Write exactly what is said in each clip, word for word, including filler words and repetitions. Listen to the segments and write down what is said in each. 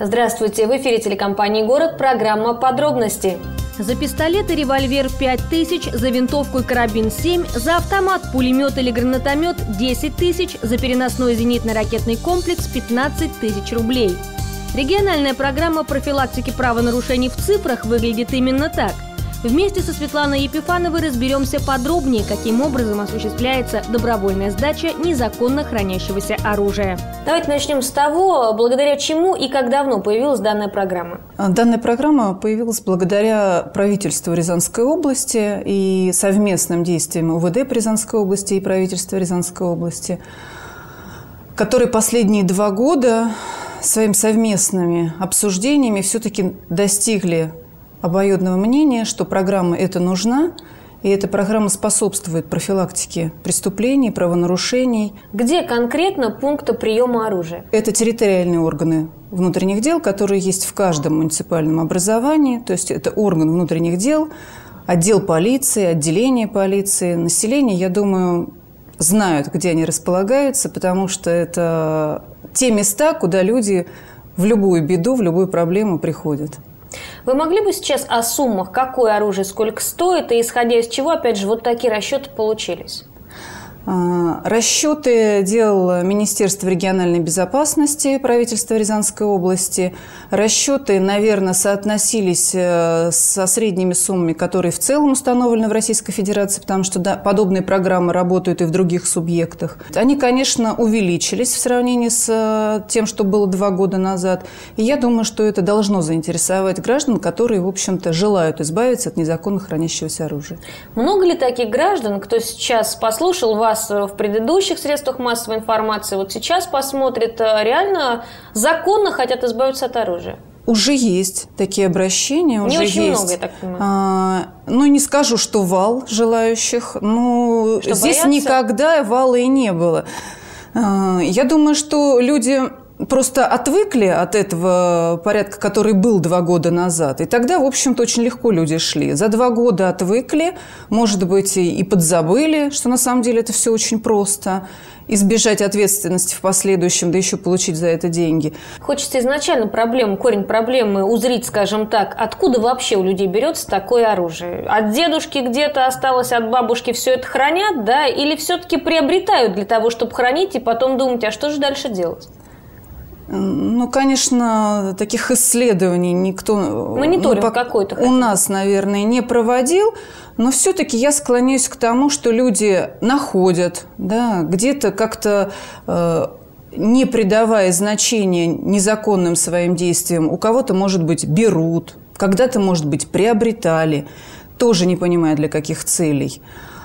Здравствуйте, в эфире телекомпании «Город» программа «Подробности». За пистолет и револьвер пять тысяч, за винтовку и карабин семь, за автомат, пулемет или гранатомет десять тысяч, за переносной зенитно-ракетный комплекс пятнадцать тысяч рублей. Региональная программа профилактики правонарушений в цифрах выглядит именно так. Вместе со Светланой Епифановой разберемся подробнее, каким образом осуществляется добровольная сдача незаконно хранящегося оружия. Давайте начнем с того, благодаря чему и как давно появилась данная программа. Данная программа появилась благодаря правительству Рязанской области и совместным действиям УВД по Рязанской области и правительства Рязанской области, которые последние два года своими совместными обсуждениями все-таки достигли обоюдного мнения, что программа эта нужна, и эта программа способствует профилактике преступлений, правонарушений. Где конкретно пункты приема оружия? Это территориальные органы внутренних дел, которые есть в каждом муниципальном образовании. То есть это орган внутренних дел, отдел полиции, отделение полиции. Население, я думаю, знают, где они располагаются, потому что это те места, куда люди в любую беду, в любую проблему приходят. Вы могли бы сейчас о суммах, какое оружие сколько стоит, и исходя из чего, опять же, вот такие расчеты получились? Расчеты делало Министерство региональной безопасности правительства Рязанской области. Расчеты, наверное, соотносились со средними суммами, которые в целом установлены в Российской Федерации, потому что да, подобные программы работают и в других субъектах. Они, конечно, увеличились в сравнении с тем, что было два года назад. И я думаю, что это должно заинтересовать граждан, которые, в общем-то, желают избавиться от незаконно хранящегося оружия. Много ли таких граждан, кто сейчас послушал вас в предыдущих средствах массовой информации, вот сейчас посмотрит, реально законно хотят избавиться от оружия? Уже есть такие обращения. Не уже очень есть. много, я так понимаю. А, ну, не скажу, что вал желающих. Ну, что, здесь боятся? никогда вала и не было. А, я думаю, что люди просто отвыкли от этого порядка, который был два года назад. И тогда, в общем-то, очень легко люди шли. За два года отвыкли, может быть, и подзабыли, что на самом деле это все очень просто. Избежать ответственности в последующем, да еще получить за это деньги. Хочется изначально проблему, корень проблемы узрить, скажем так, откуда вообще у людей берется такое оружие? От дедушки где-то осталось, от бабушки все это хранят, да? Или все-таки приобретают для того, чтобы хранить и потом думать, а что же дальше делать? Ну, конечно, таких исследований никто Мониторинг ну, какой-то у нас, наверное, не проводил, но все-таки я склоняюсь к тому, что люди находят, да, где-то как-то э, не придавая значения незаконным своим действиям, у кого-то, может быть, берут, когда-то, может быть, приобретали, тоже не понимая, для каких целей,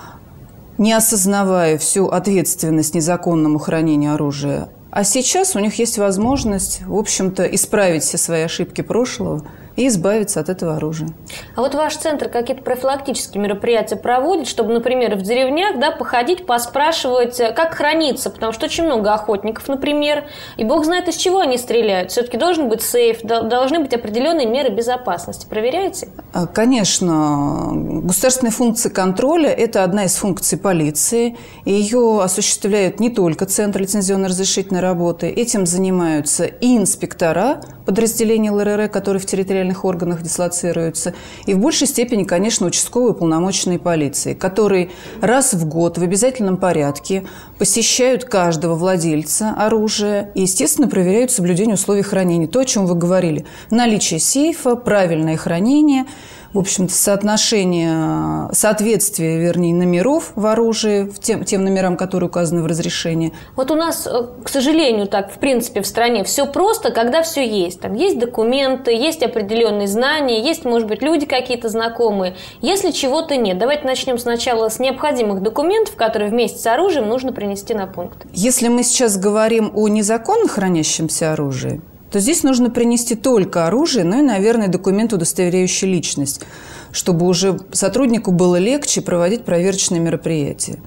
не осознавая всю ответственность незаконному хранению оружия. А сейчас у них есть возможность, в общем-то, исправить все свои ошибки прошлого и избавиться от этого оружия. А вот ваш центр какие-то профилактические мероприятия проводит, чтобы, например, в деревнях, да, походить, поспрашивать, как хранится, потому что очень много охотников, например, и бог знает, из чего они стреляют. Все-таки должен быть сейф, должны быть определенные меры безопасности. Проверяете? Конечно. Государственная функция контроля – это одна из функций полиции. И ее осуществляют не только Центр лицензионно-разрешительной работы. Этим занимаются и инспектора подразделения эл эр эр, которые в территориальных органах дислоцируются, и в большей степени, конечно, участковые уполномоченные полиции, которые раз в год в обязательном порядке посещают каждого владельца оружия и, естественно, проверяют соблюдение условий хранения. То, о чем вы говорили. Наличие сейфа, правильное хранение, в общем-то, соотношение, соответствие, вернее, номеров в оружии, в тем, тем номерам, которые указаны в разрешении. Вот у нас, к сожалению, так, в принципе, в стране все просто, когда все есть. Там есть документы, есть определенные знания, есть, может быть, люди какие-то знакомые. Если чего-то нет, давайте начнем сначала с необходимых документов, которые вместе с оружием нужно принести на пункт. Если мы сейчас говорим о незаконно хранящемся оружии, то здесь нужно принести только оружие, ну и, наверное, документ, удостоверяющий личность, чтобы уже сотруднику было легче проводить проверочные мероприятия.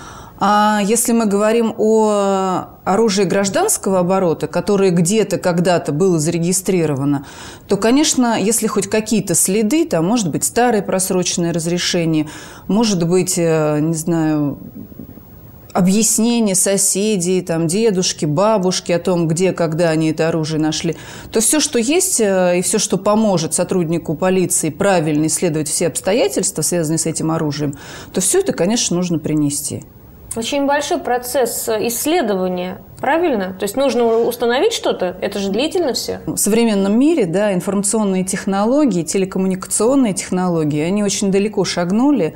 А если мы говорим о оружии гражданского оборота, которое где-то когда-то было зарегистрировано, то, конечно, если хоть какие-то следы, там может быть старое просроченное разрешение, может быть, не знаю, объяснения соседей, там, дедушки, бабушки о том, где, когда они это оружие нашли, то все, что есть, и все, что поможет сотруднику полиции правильно исследовать все обстоятельства, связанные с этим оружием, то все это, конечно, нужно принести. Очень большой процесс исследования, правильно? То есть нужно установить что-то? Это же длительно все. В современном мире, да, информационные технологии, телекоммуникационные технологии, они очень далеко шагнули.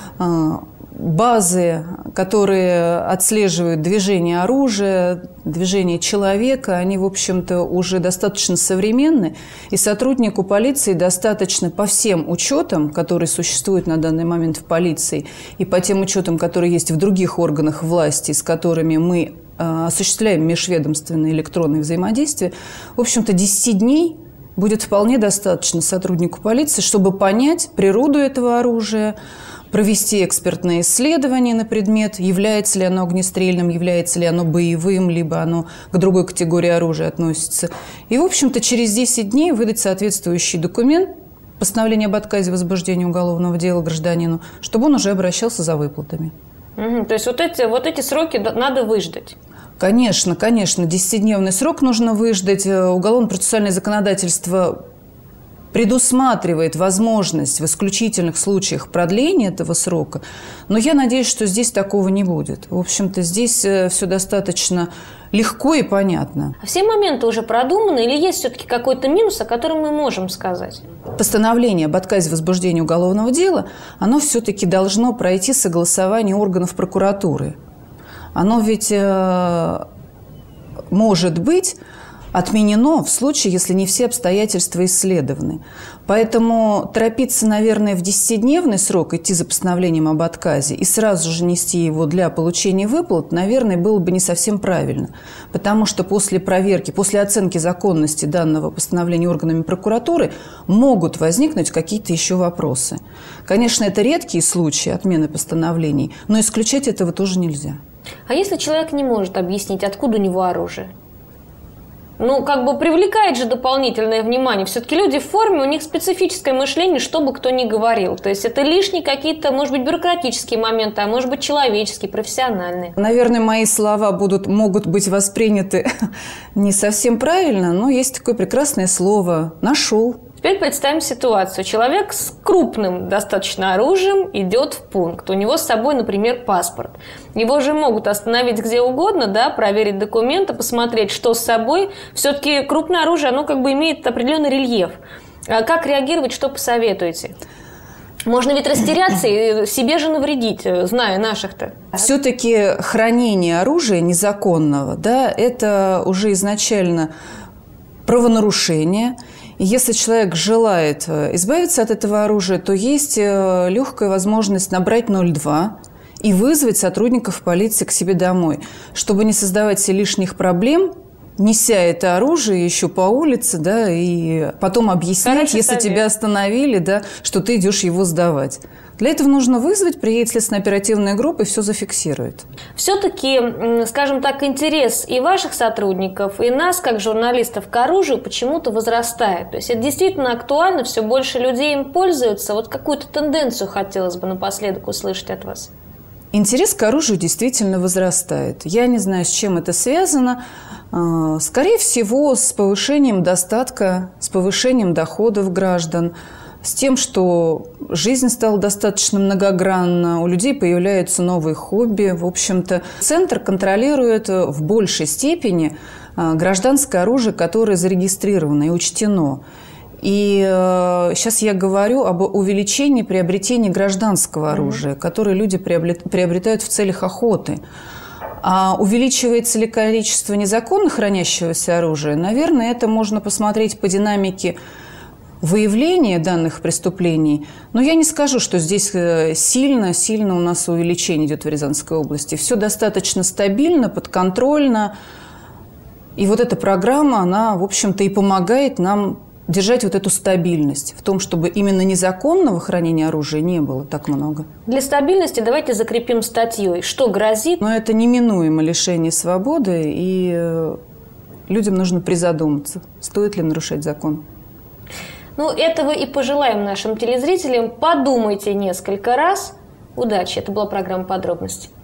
Базы, которые отслеживают движение оружия, движение человека, они, в общем-то, уже достаточно современны. И сотруднику полиции достаточно по всем учетам, которые существуют на данный момент в полиции, и по тем учетам, которые есть в других органах власти, с которыми мы осуществляем межведомственное электронное взаимодействие, в общем-то, десять дней будет вполне достаточно сотруднику полиции, чтобы понять природу этого оружия, провести экспертное исследование на предмет, является ли оно огнестрельным, является ли оно боевым, либо оно к другой категории оружия относится. И, в общем-то, через десять дней выдать соответствующий документ, постановление об отказе в возбуждении уголовного дела гражданину, чтобы он уже обращался за выплатами. Угу, то есть вот эти, вот эти сроки надо выждать? Конечно, конечно. десятидневный срок нужно выждать. Уголовно-процессуальное законодательство предусматривает возможность в исключительных случаях продления этого срока, но я надеюсь, что здесь такого не будет. В общем-то, здесь все достаточно легко и понятно. А все моменты уже продуманы или есть все-таки какой-то минус, о котором мы можем сказать? Постановление об отказе в возбуждении уголовного дела, оно все-таки должно пройти согласование органов прокуратуры. Оно ведь э, может быть отменено в случае, если не все обстоятельства исследованы. Поэтому торопиться, наверное, в десятидневный срок идти за постановлением об отказе и сразу же нести его для получения выплат, наверное, было бы не совсем правильно. Потому что после проверки, после оценки законности данного постановления органами прокуратуры могут возникнуть какие-то еще вопросы. Конечно, это редкие случаи отмены постановлений, но исключать этого тоже нельзя. А если человек не может объяснить, откуда у него оружие? Ну, как бы привлекает же дополнительное внимание. Все-таки люди в форме, у них специфическое мышление, что бы кто ни говорил. То есть это лишние какие-то, может быть, бюрократические моменты, а может быть, человеческие, профессиональные. Наверное, мои слова будут, могут быть восприняты не совсем правильно, но есть такое прекрасное слово «нашел». Теперь представим ситуацию. Человек с крупным достаточно оружием идет в пункт. У него с собой, например, паспорт. Его же могут остановить где угодно, да, проверить документы, посмотреть, что с собой. Все-таки крупное оружие, оно как бы имеет определенный рельеф. А как реагировать, что посоветуете? Можно ведь растеряться и себе же навредить, зная наших-то. Все-таки хранение оружия незаконного, да, это уже изначально правонарушение. И если человек желает избавиться от этого оружия, то есть легкая возможность набрать ноль два и вызвать сотрудников полиции к себе домой, чтобы не создавать себе лишних проблем, неся это оружие еще по улице, да, и потом объяснять, Хороший если совет. Тебя остановили, да, что ты идешь его сдавать. Для этого нужно вызвать, приедет следственно-оперативная группа и все зафиксирует. Все-таки, скажем так, интерес и ваших сотрудников, и нас, как журналистов, к оружию почему-то возрастает. То есть это действительно актуально, все больше людей им пользуются. Вот какую-то тенденцию хотелось бы напоследок услышать от вас. Интерес к оружию действительно возрастает. Я не знаю, с чем это связано. Скорее всего, с повышением достатка, с повышением доходов граждан, с тем, что жизнь стала достаточно многогранна, у людей появляются новые хобби. В общем-то, центр контролирует в большей степени гражданское оружие, которое зарегистрировано и учтено. И э, сейчас я говорю об увеличении приобретения гражданского оружия, mm-hmm. которое люди приобретают в целях охоты. А увеличивается ли количество незаконно хранящегося оружия? Наверное, это можно посмотреть по динамике выявления данных преступлений. Но я не скажу, что здесь сильно, сильно у нас увеличение идет в Рязанской области. Все достаточно стабильно, подконтрольно. И вот эта программа, она, в общем-то, и помогает нам держать вот эту стабильность в том, чтобы именно незаконного хранения оружия не было так много. Для стабильности давайте закрепим статьей. Что грозит? Но это неминуемо лишение свободы, и людям нужно призадуматься, стоит ли нарушать закон. Ну, этого и пожелаем нашим телезрителям. Подумайте несколько раз. Удачи. Это была программа «Подробности».